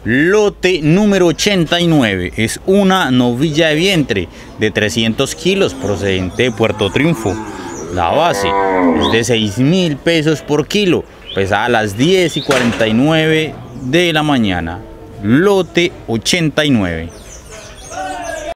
Lote número 89 es una novilla de vientre de 300 kilos procedente de Puerto Triunfo. La base es de 6.000 pesos por kilo, pesada a las 10:49 de la mañana. Lote 89.